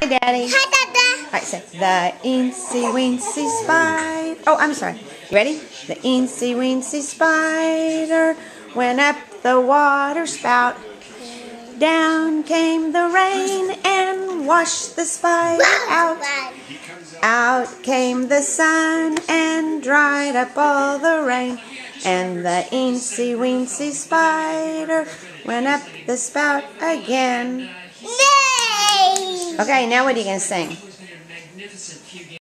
Hi, Daddy. Hi, Dada. Alright, say the eensy weensy spider. Oh, I'm sorry. You ready? The eensy weensy spider went up the water spout. Down came the rain and washed the spider out. Out came the sun and dried up all the rain. And the eensy weensy spider went up the spout again. Yay! Okay, now what are you going to sing?